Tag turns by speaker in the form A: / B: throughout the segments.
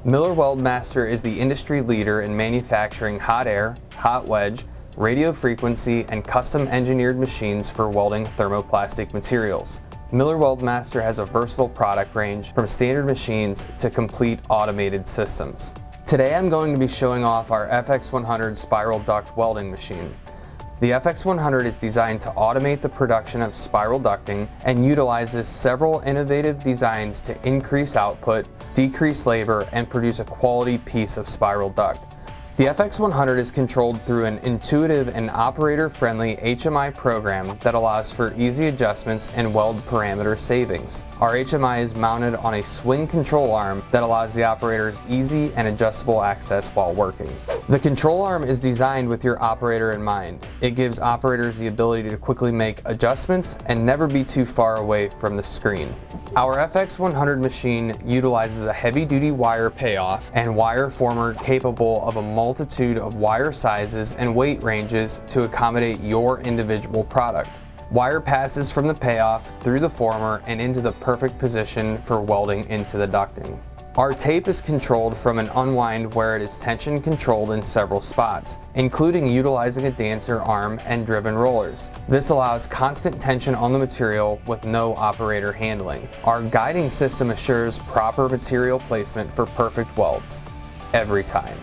A: Miller Weldmaster is the industry leader in manufacturing hot air, hot wedge, radio frequency, and custom engineered machines for welding thermoplastic materials. Miller Weldmaster has a versatile product range from standard machines to complete automated systems. Today I'm going to be showing off our FX100 Spiral duct welding machine. The FX100 is designed to automate the production of spiral ducting and utilizes several innovative designs to increase output, decrease labor, and produce a quality piece of spiral duct. The FX100 is controlled through an intuitive and operator-friendly HMI program that allows for easy adjustments and weld parameter savings. Our HMI is mounted on a swing control arm that allows the operators easy and adjustable access while working. The control arm is designed with your operator in mind. It gives operators the ability to quickly make adjustments and never be too far away from the screen. Our FX100 machine utilizes a heavy-duty wire payoff and wire former capable of a multitude of wire sizes and weight ranges to accommodate your individual product. Wire passes from the payoff through the former and into the perfect position for welding into the ducting. Our tape is controlled from an unwind where it is tension controlled in several spots, including utilizing a dancer arm and driven rollers. This allows constant tension on the material with no operator handling. Our guiding system assures proper material placement for perfect welds, every time.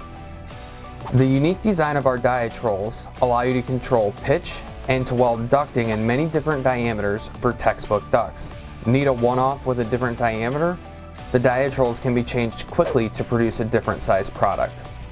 A: The unique design of our diatrolls allow you to control pitch and to weld ducting in many different diameters for textbook ducts. Need a one-off with a different diameter? The diatrolls can be changed quickly to produce a different size product.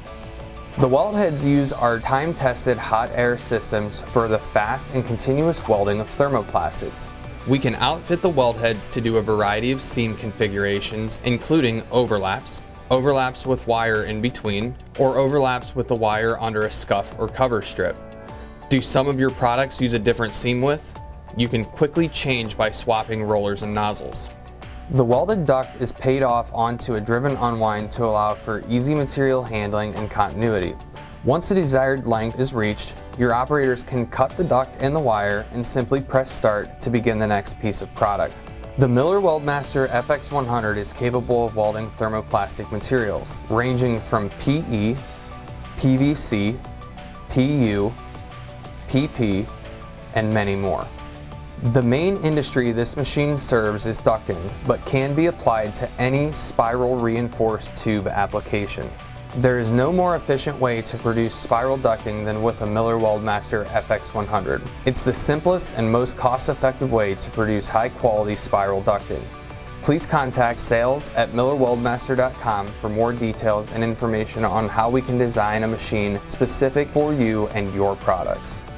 A: The weld heads use our time-tested hot air systems for the fast and continuous welding of thermoplastics. We can outfit the weld heads to do a variety of seam configurations, including overlaps, overlaps with wire in between, or overlaps with the wire under a scuff or cover strip. Do some of your products use a different seam width? You can quickly change by swapping rollers and nozzles. The welded duct is paid off onto a driven unwind to allow for easy material handling and continuity. Once the desired length is reached, your operators can cut the duct and the wire and simply press start to begin the next piece of product. The Miller Weldmaster FX100 is capable of welding thermoplastic materials, ranging from PE, PVC, PU, PP, and many more. The main industry this machine serves is ducting, but can be applied to any spiral reinforced tube application. There is no more efficient way to produce spiral ducting than with a Miller Weldmaster FX100. It's the simplest and most cost-effective way to produce high-quality spiral ducting. Please contact sales@millerweldmaster.com for more details and information on how we can design a machine specific for you and your products.